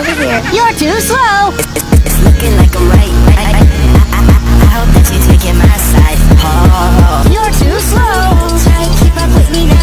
over here. You're too slow. It's looking like I'm right. I hope that you're taking my side. Oh, You're too slow. try to keep up with me now.